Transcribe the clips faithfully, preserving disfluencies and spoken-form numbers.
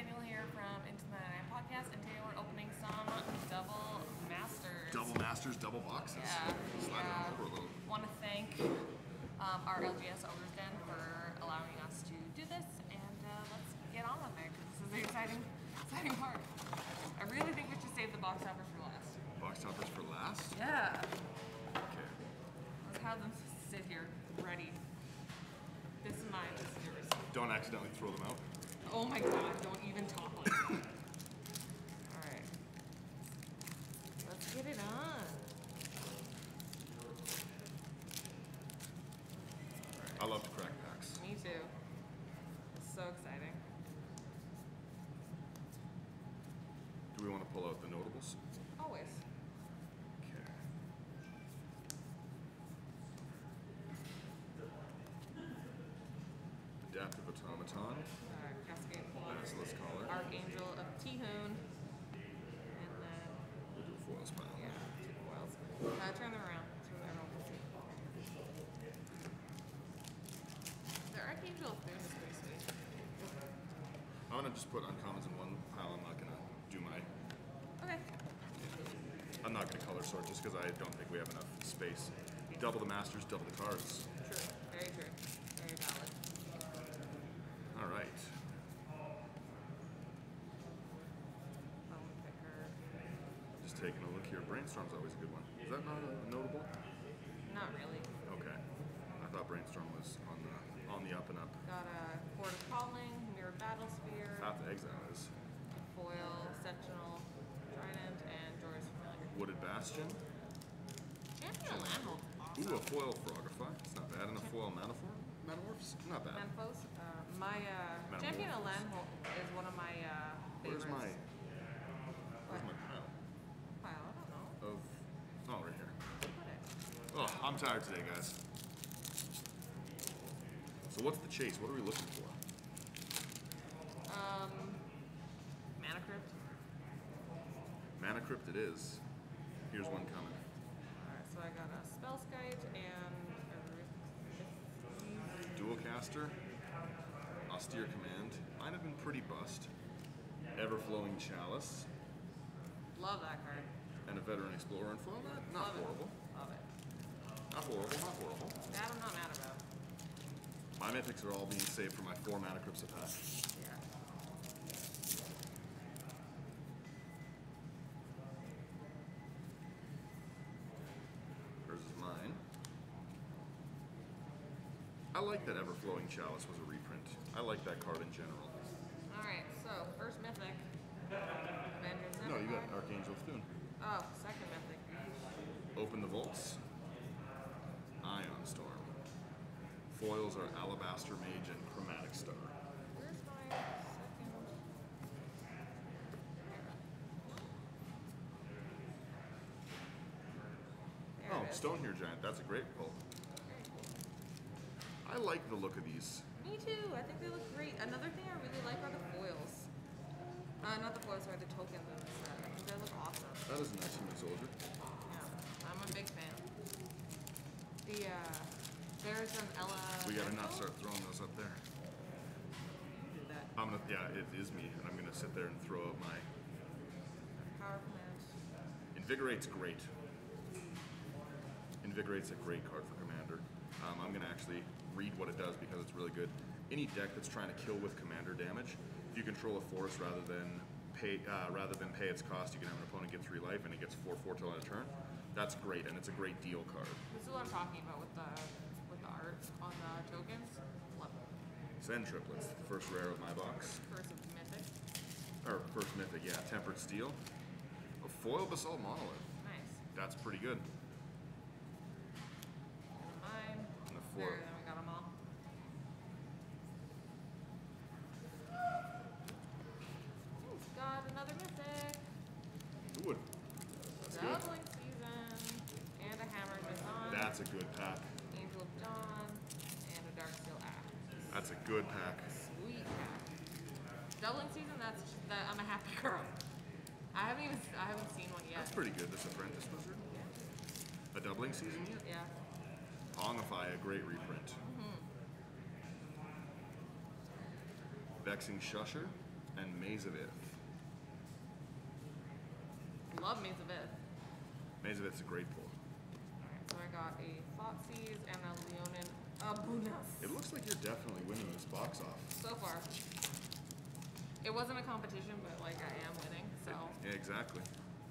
Daniel here from Into the Night Podcast, and today we're opening some Double Masters. Double Masters, double boxes. Yeah. Slide yeah. them over a little. Want to thank um, our L G S Owners Den for allowing us to do this, and uh, let's get on with it, because this is the exciting, exciting part. I really think we should save the box toppers for last. Box toppers for last? Yeah. Okay. Let's have them sit here, ready. This is mine, this is yours. Don't accidentally throw them out. Oh my god, don't even talk like that. Alright. Let's get it on. I love to crack packs. Me too. It's so exciting. Do we want to pull out the notables? Always. Okay. Adaptive Automaton. Alright, Cascade Plus. Basilisk Collar. Archangel of Tihoon. And then, We'll do foils pile. yeah, two foils. Uh, turn them around so everyone can see. The Archangel of Tihoon is pretty sweet. I'm going to just put uncommons in one pile. I'm not going to do my... Okay. I'm not going to color sort just because I don't think we have enough space. Double the masters, double the cards. True. Very true. Very valid. All right. Bone picker. Just taking a look here. Brainstorm's always a good one. Is that not a notable? Not really. Okay. I thought Brainstorm was on the on the up and up. Got a Court of Calling, Mirror Battle Sphere, Path to Exile is. Foil, Sentinel, Trident, and Jorah's Familiar. Wooded Bastion. Champion of Landhold. Ooh, a foil Frogify. It's not bad. And a foil Manifor? Manimorphs? Not bad. Manfos. Uh, my uh, Champion of Landhold is one of my uh, favorites. Where's my Where's What? my pile? Wow, I don't know. Of oh right here. Put it. Oh, I'm tired today, guys. So what's the chase? What are we looking for? Um, Mana Crypt. Mana Crypt it is. Here's one coming. Alright, so I got a Spellskite and a Dual Caster. Austere Command. Might have been pretty bust. Everflowing Chalice. Love that card. And a Veteran Explorer and foil that? Not Love it. horrible. Love it. Not horrible, not horrible. That I'm not mad about. My mythics are all being saved for my four Mana Crypts attack. Yeah. Hers is mine. I like that Everflowing Chalice was a reprint. I like that card in general. Alright, so first mythic. Avengers No, you got Empire. Archangel Thune. Oh, second mythic. Open the Vaults. Ion Storm. Foils are Alabaster Mage and Chromatic Star. Where's my second? There Oh, it is. Stonehere Giant. That's a great pull. Very cool. I like the look of these. Me too. I think they look great. Another thing I really like are the foils. Uh, not the foils, sorry, the tokens in this set. I think they look awesome. That is a nice human soldier. Yeah, I'm a big fan. The, uh, there's an Ella... We gotta not Mental? start throwing those up there. You do that. I'm gonna, yeah, it is me, and I'm gonna sit there and throw out my... Power Command. Invigorate's great. Invigorate's a great card for Commander. Um, I'm gonna actually read what it does because it's really good. Any deck that's trying to kill with Commander damage, if you control a force rather than pay uh, rather than pay its cost, you can have an opponent get three life and it gets four four till end of turn. That's great, and it's a great deal card. This is what I'm talking about with the with the art on the tokens. Love it. Send triplets, the first rare of my box. First of mythic. Or first mythic, yeah, Tempered Steel. A foil Basalt Monolith. Nice. That's pretty good. Mine. And the There, four. then we got them all. Thanks, got another mythic. Ooh, that's good. Doubling season. And a Hammered Maison. That's a good pack. Angel of Dawn. And a Darksteel Axe. That's a good pack. Sweet pack. Doubling season, that's that I'm a happy girl. I haven't even I haven't seen one yet. That's pretty good. This Apprentice Wizard. A doubling season yet? Yeah. Ongify, a great reprint. Mm-hmm. Vexing Shusher. and Maze of Ith. Love Maze of Ith. Maze of Ith's a great pull. Alright, so I got a Thoughtseize and a Leonin Abunas. It looks like you're definitely winning this box off. So far. It wasn't a competition, but like I am winning, so. Yeah, exactly.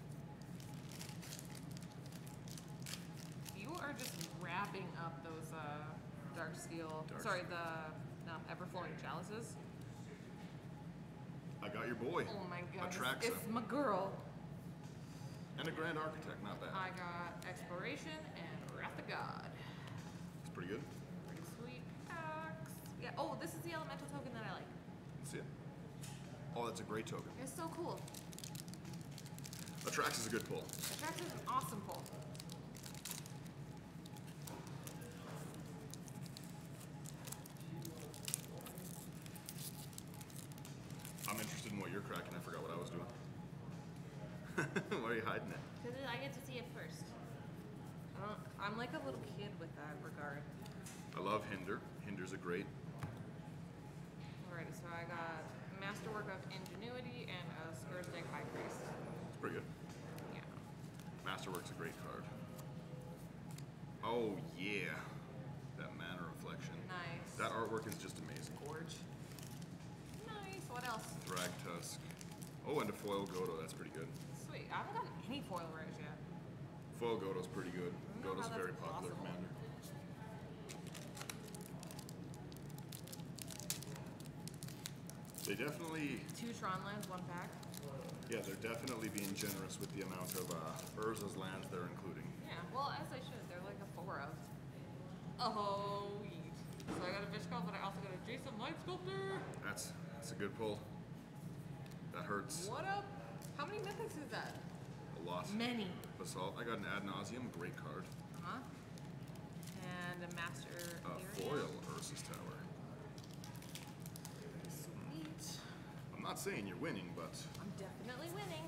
You are just wrapping up those uh, dark steel, Dark sorry, steel. the um, ever-flowing chalices. I got your boy. Oh my god, Atraxa. it's my girl. And a Grand Architect, not bad. I got Exploration and Wrath of God. It's pretty good. Pretty sweet packs. Yeah, oh, this is the elemental token that I like. Let's see it. Oh, that's a great token. It's so cool. Atrax is a good pull. Atraxa is an awesome pull. I'm interested in what you're cracking. I forgot what I was doing. Why are you hiding it? Because I get to see it first. I don't, I'm like a little kid with that regard. I love Hinder. Hinder's a great. Alrighty, so I got Masterwork of Ingenuity and a Scourge-Leg High Priest. It's pretty good. Yeah. Masterwork's a great card. Oh yeah, that Mana Reflection. Nice. That artwork is just amazing. Gorge. Nice. What else? Thrag Tusk. Oh, and a foil Godo. That's pretty good. Sweet. I haven't gotten any foil rares yet. Foil Godo's pretty good. I don't know Godo's how a very that's popular possible. commander. They definitely, Two Tron lands, one pack. yeah, they're definitely being generous with the amount of uh, Urza's lands they're including. Yeah, well, as they should. They're like a four of. Oh, yeet. So I got a Vishkal, but I also got a Jason Light Sculptor. That's that's a good pull. That hurts What up? How many mythics is that? a lot. Many. Basalt. I got an Ad Nauseam, great card. Uh-huh. And a Master Uh, Ethereum. foil Urza's Tower. Sweet. I'm not saying you're winning, but I'm definitely winning.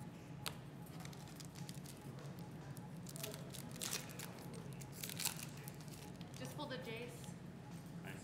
Just pulled a Jace. Nice.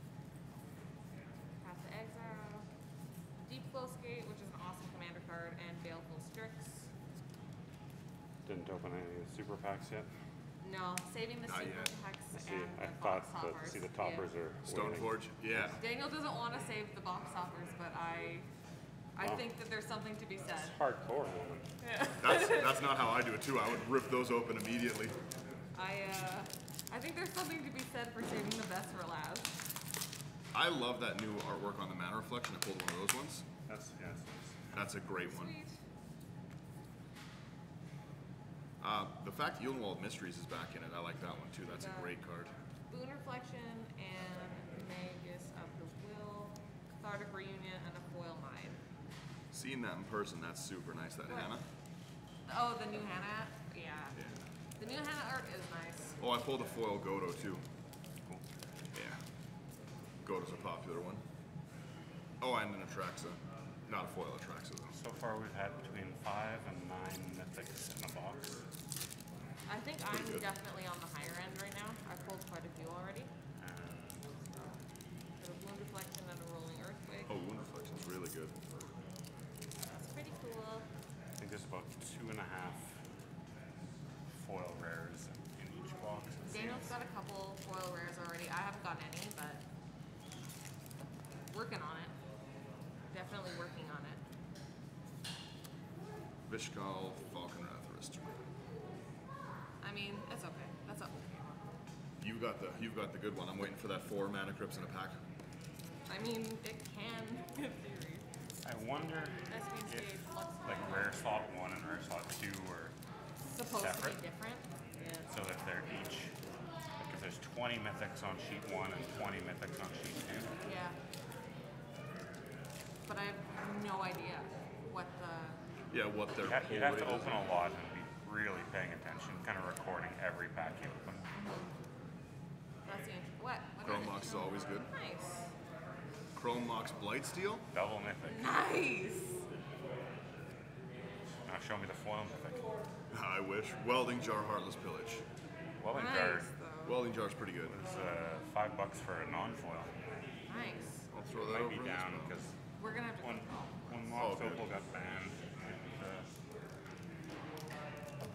Path to Exile. Deep Flow Skate, which is an awesome commander card, and Baleful Strix. Didn't open any of the super packs yet. No, saving the Not super yet. packs See, and I the thought box that, toppers. see the Yeah. toppers are waiting. Stoneforge, yeah. Daniel doesn't want to save the box toppers, but I, I Wow. think that there's something to be said. It's hardcore, woman. Yeah. That's that's not how I do it too. I would rip those open immediately. I, uh, I think there's something to be said for saving the best for last. I love that new artwork on the Mana Reflection. I pulled one of those ones. That's yeah. That's nice. That's a great one. Sweet. Uh, the fact that Yulnwald Mysteries is back in it, I like that one too. That's a Yeah. great card. Boon Reflection and Magus of the Will, Cathartic Reunion, and a Foil Mine. Seeing that in person, that's super nice. That What? Hannah. Oh, the new Hannah? Yeah. Yeah. The new Hannah art is nice. Oh, I pulled a foil Godo too. Cool. Yeah. Godo's a popular one. Oh, and an Atraxa. Not a foil Atraxa though. So far, we've had between five and nine mythics in a box. I think I'm Pretty good. definitely on the higher end right now. I've pulled quite a few already. And So, got a Wound Reflection and a Rolling Earthquake. Oh, Wound Reflection's really good. That's pretty cool. I think there's about two and a half foil rares in each box. it Daniel's seems. got a couple foil rares already. I haven't got any, but working on it. Definitely working on it. Vishkal, Falcon Ratharis. I mean, it's okay. That's okay. You got the you've got the good one. I'm waiting for that four mana crypts in a pack. I mean, it can, in theory. I wonder S B if stage, Flux like Mine. rare slot one and rare slot two are Supposed separate? to be different. Yeah. so that they're each. Like if there's twenty mythics on sheet one and twenty mythics on sheet two. Yeah. But I have no idea what the. Yeah, what their You have, you'd have to pull rate open is. a lot and be really paying attention, kind of recording every pack you open. That's the int- what? What Chrome are Mox is always good. Nice. Chrome Mox Blightsteel. Double mythic. Nice. Now show me the foil mythic. I wish. Welding Jar Heartless Pillage. Welding Nice jar though. Welding Jar's pretty good. is uh, five bucks for a non-foil. I'll Nice. throw that Might over be in this down pile. because We're gonna have to. one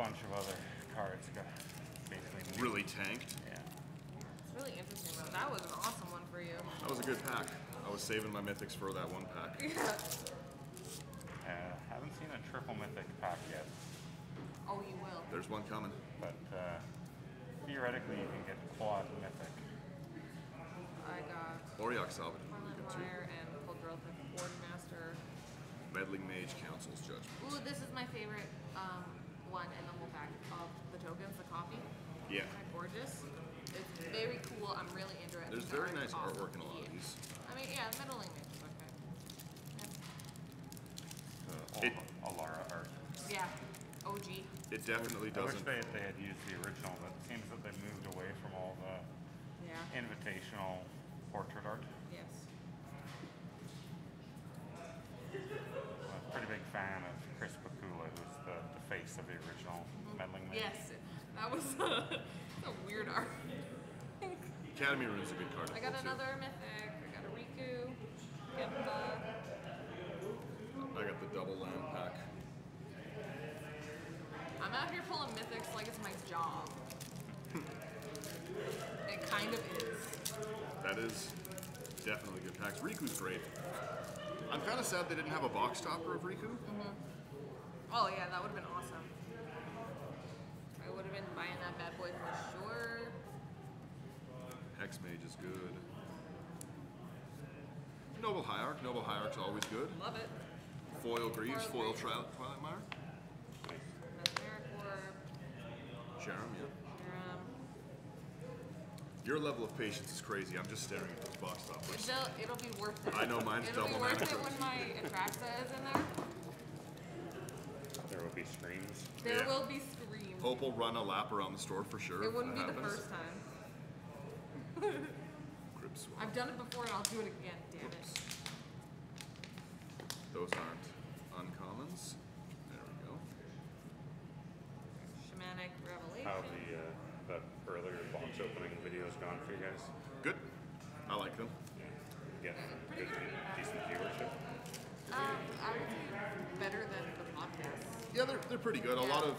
bunch of other cards got basically new. Really tanked. Yeah. It's really interesting though. That was an awesome one for you. That was a good pack. I was saving my mythics for that one pack. Yeah. Uh, haven't seen a triple mythic pack yet, Oh, you will. There's one coming. but uh, theoretically you can get quad mythic. I got Auriok Salvage. Harlan Good too. Meyer and Poldrotha Boardmaster. Meddling Mage Council's Judgment. Ooh, this is my favorite um, one in the whole pack of the tokens, the copy. Yeah. Isn't that gorgeous? It's very cool. I'm really into it. There's The very art is nice awesome. artwork in a lot of Yeah. these. I mean, yeah, Meddling Mage is okay. The It- Al- Alara art. Yeah. Yeah. O G. It definitely I wish doesn't. they, they had used the original, but it seems that they moved away from all the Yeah. invitational portrait art. Yes. I'm a pretty big fan of Chris Bakula, who's the, the face of the original Meddling Mage. Yes. That was a weird art. Academy Rune's a good card. to I got pull, too. another mythic. I got a Riku. Gemba. I got the double land pack. I'm out here pulling mythics like it's my job. It kind of is. That is definitely good packs. Riku's great. I'm kind of sad they didn't have a box topper of Riku. Oh yeah, that would have been awesome. I would have been buying that bad boy for sure. Hex Mage is good. Noble Hierarch. Noble Hierarch's always good. Love it. Foil Greaves. Foil Foil Greaves. Tri- Twilight Mire. Nice. Mesmeric Orb. Sharam, yeah. Um, Your level of patience is crazy. I'm just staring at those box toppers. it'll, it'll be worth it. I know mine's It'll double be worth mana. it when my Atraxa is in there. There will be streams. There Yeah. will be screams. Hope will run a lap around the store for sure. It if wouldn't be that the happens. first time. Grip Swap. I've done it before and I'll do it again. Damn it. Whoops. Those aren't uncommons. There we go. Shamanic Revelation. How the uh, the earlier box opening videos gone for you guys? Good. I like them. Yeah, good, decent viewership. Um, I would say better than the podcast. Yeah, they're, they're pretty good. A Yeah. lot of.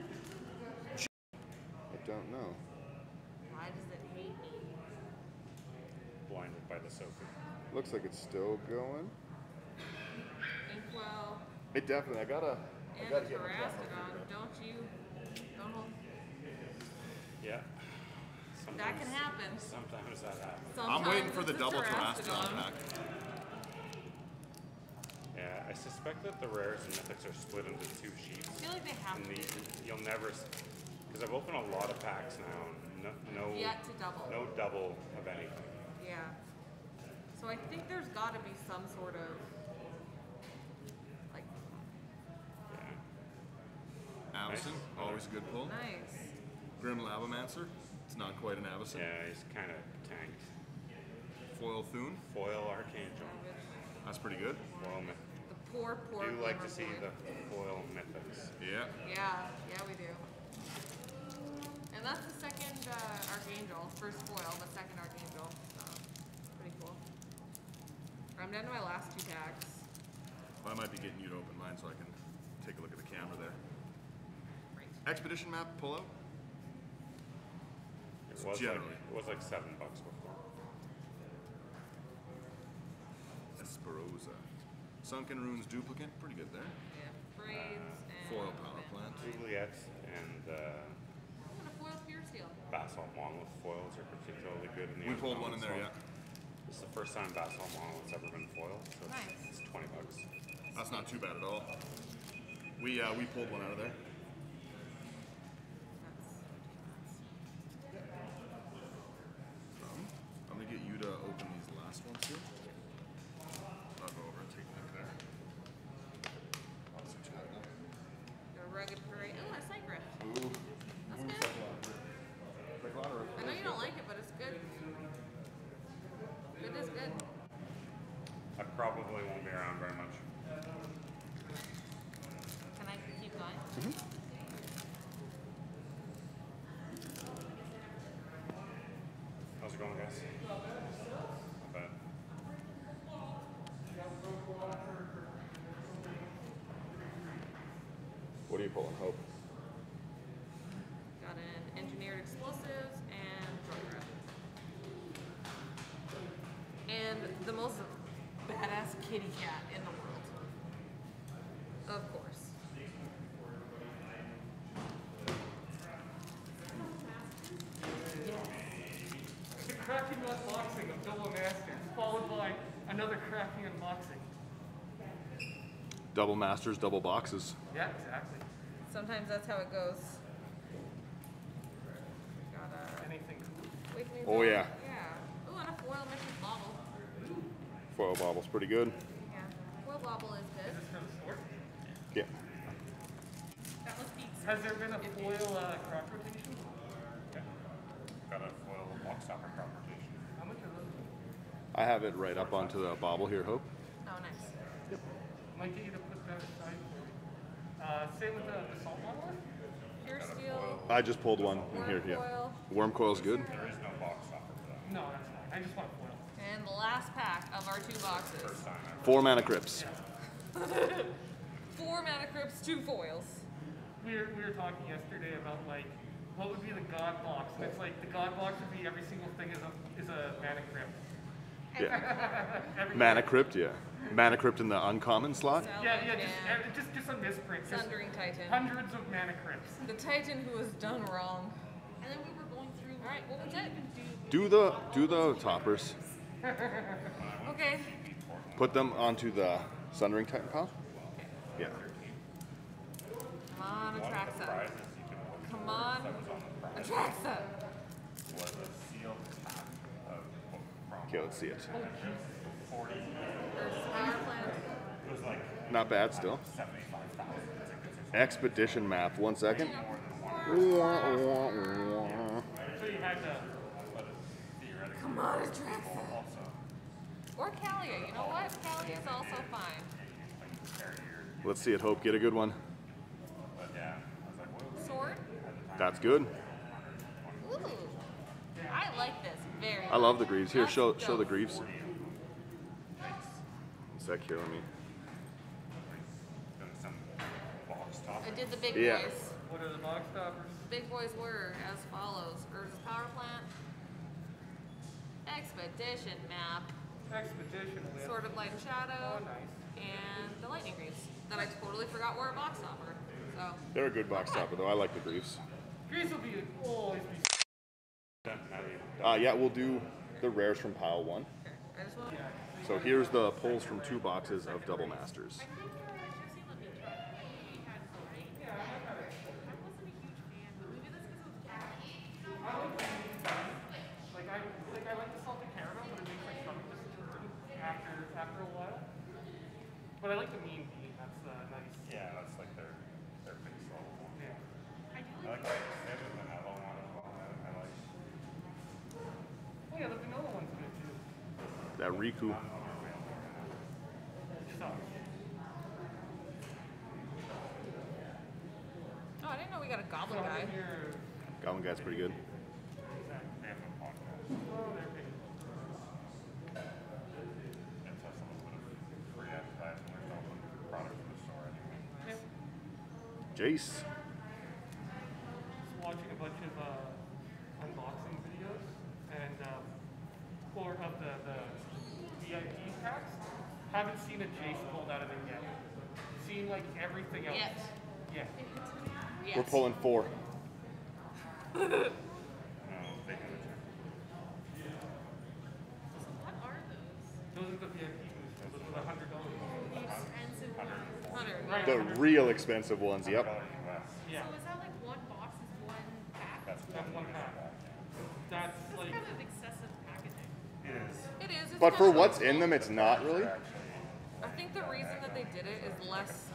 I don't know. Why does it hate me? Blinded by the Sophie. Looks like it's still going. Inkwell It definitely. I gotta. I and gotta a get my camera Terastodon. figured out. Don't you? Don't hold. Yeah. That can Sometimes- happen. Sometimes that happens. I'm waiting Sometimes for the it's a double Terastodon Terastodon. pack. Yeah, I suspect that the rares and mythics are split into two sheets. I feel like they have And to the, be. you'll never, because I've opened a lot of packs now. No, no, Yet to double. no double of anything. Yeah. So I think there's got to be some sort of like Yeah. Avacyn, Nice. always a good pull. nice. Grim Lavamancer, it's not quite an Avacyn. Yeah, he's kind of tanked. Foil Thune, Foil Archangel. that's pretty good. Foil myth. The poor, poor. Do you like to Glimmer see Void. the foil mythics? Yeah. Yeah, yeah, we do. And that's the second uh, Archangel. First foil, but second Archangel. So, pretty cool. I'm down to my last two tags. I might be getting you to open mine so I can take a look at the camera there. Great. Expedition map pull out. It was Generally. like it was like seven bucks before. Esperosa. Sunken Runes duplicate, pretty good there. Yeah, braids and. Foil power plant. Oubliette and uh, I'm gonna foil Pure Steel. Basalt Monolith foils are particularly good in the We pulled one in there, uncommon, yeah. so This is the first time Basalt Monolith's ever been foiled, so it's, Nice. it's twenty bucks. That's not too bad at all. We uh, we pulled one out of there. Um, I'm gonna get you to open these last ones here. I'll go over and take a look there. That's a two of them. The rugged parade. Oh, a Cycrypt. Ooh. That's good. I know you don't like it, but it's good. Good is good. I probably won't be around very much. Can I keep going? How's it going, guys? Not bad. What are you pulling, Hope? and the most badass kitty cat in the world. Of course. The cracking unboxing of Double Masters, followed by another cracking unboxing. Double masters, double boxes. Yeah, exactly. Sometimes that's how it goes. Got a Anything cool. wake me Oh, bottle. yeah. Yeah. Ooh, and a foil mission bottle. Foil bobble's pretty good. Yeah. Foil bobble is good. Is this for the store? Yeah. That must be. Has there been a foil uh, crop rotation? Yeah. Got a foil box topper crop rotation. How much are those? I have it right up onto the bobble here, Hope. Oh, nice. Might get you to put that aside for me. Uh, same with the, the salt bottle? Pure steel. I just pulled one in Worm here, yeah. coil. Worm coil's good. There is no box topper for that. No, that's fine. I just want foil. And the last pack of our two boxes. First time ever. Four mana crypts. Four mana crypts, two foils. We were, we were talking yesterday about like what would be the god box, and it's like the god box would be every single thing is a is a mana crypt. Yeah. Every Mana crypt, yeah. Mana crypt in the uncommon slot. Yeah, yeah, just Salamangreat, uh, just just a misprint. Just Sundering Titan. hundreds of mana crypts. The Titan who was done wrong. And then we were going through. All right, what was it? Do the do the toppers. Okay. Put them onto the Sundering Titan pile. Yeah. Come on, One of the Atraxa. prizes you can win Come on, that was on the prize Atraxa. was a sealed pack of book from Okay, let's see it. forty. There's power plant. It was like Not bad still. seventy-five thousand tickets or Expedition map. One second. So you had to. theoretically. Come on, Atraxa. Also, Or Kalia. You know what? Kalia is also fine. Let's see it, Hope. Get a good one. but yeah, I was like, whoa. Sword. That's good. Ooh. I like this very I love the much. greaves. Here, That's show show the dope. greaves. One sec here, let me. Doing some box top. I did the big Yeah. boys. What are the box toppers? Big boys were as follows. Urza's power plant. Expedition map. Expedition with. Sword of Light and Shadow. Oh, nice. And the lightning greaves. That I totally forgot were a box topper. So. They're a good box topper though. I like the greaves. Grease will be always be. Done, now you- Uh, yeah, we'll do the rares from pile one. Okay. I just want. So here's the pulls from two boxes of double masters. Like I like I like the salted caramel, but it makes my stomach just turn after after a while. But I like the mean bean. That's uh, nice. Yeah, that's like their their base level one. Yeah. I like the cinnamon vanilla one as well. I, I like. Oh yeah, the vanilla one's good too. That Riku. Sucks. Oh, I didn't know we got a goblin So guy. here, Goblin guy's pretty good. They have a podcast. oh, they're big. It's just a little bit of free advertising. There's no product from the store anyway. Yeah. Jace. Just watching a bunch of uh, unboxing videos and um, or of the, the V I P packs. Haven't seen a Jace pulled out of it yet. Seen like everything else. Yet. Yeah. Yes. We're pulling four. No, they have it too. What are those? Those are the V I P boosters. Those are the hundred dollars. The expensive ones. Hundred. Right. The real expensive ones, yep. one hundred dollars U S. Yeah. So is that like one box is one pack? That's That's one pack. That's That's like kind of excessive packaging. It is. It is. It's But for kind of- what's in them, it's not really. I think the reason that they did it is less.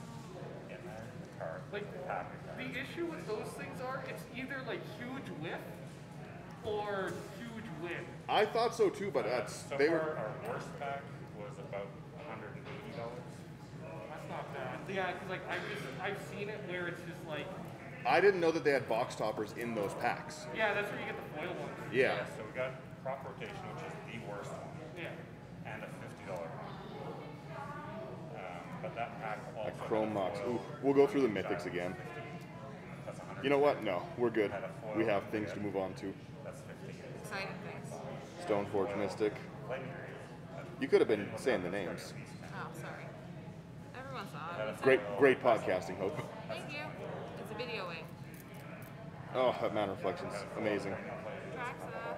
like the issue with those things are it's either like huge whiff or huge win. I thought so too, but that's So they far, were. our worst pack was about one hundred eighty dollars. That's not bad. Yeah, because like I've just I've seen it where it's just like I didn't know that they had box toppers in those packs. yeah, that's where you get the foil ones. Yeah. So we got crop rotation, which is the worst one, Yeah. and a fifty dollar one. Um, but that pack also A Chrome had a Mox. foil Ooh, we'll go through the giant mythics again. fifty. That's one hundred. You know what? No, we're good. Had a foil We have one things to again. move on to. That's fifty. Exciting things. Stoneforge Mystic. You could have been saying the names. Oh, sorry. Everyone saw it. Great, great podcasting, Hope. Thank you. It's a video wing. Oh, that man reflections, amazing. Traxa.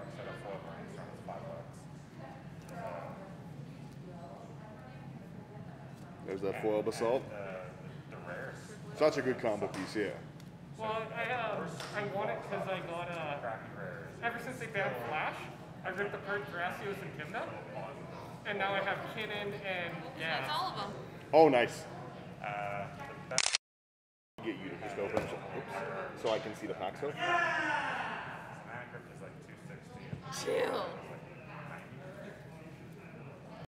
There's that foil basalt. Such a good combo piece, yeah. Well, I uh, I want it because I got uh, ever since they banned Flash, I ripped apart Gracios and Kimna, and now I have Kinnan and That's Gas. all of them. Oh, nice. Uh, the best Get you to just open, oops, so I can see the pack. So Mana Crypt is like two sixty. Chill.